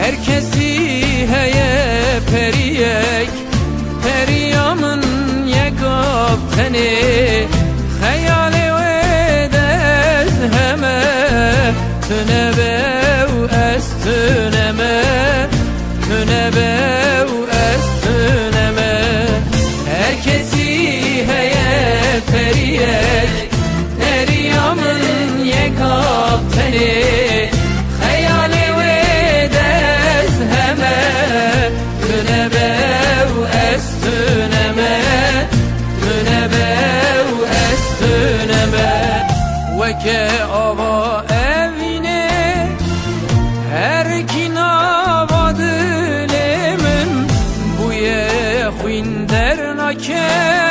herkesi heye periyek, periyamın ye kapteni, hayali edez heme, tünebev estüneme, tünebev estüneme. Herkesi heye periyek, periyamın ye kapteni, hayali edez heme, tünebev estüneme, tünebev estüneme. Veke ava evine her kinavadı lemin, bu ye huinder nake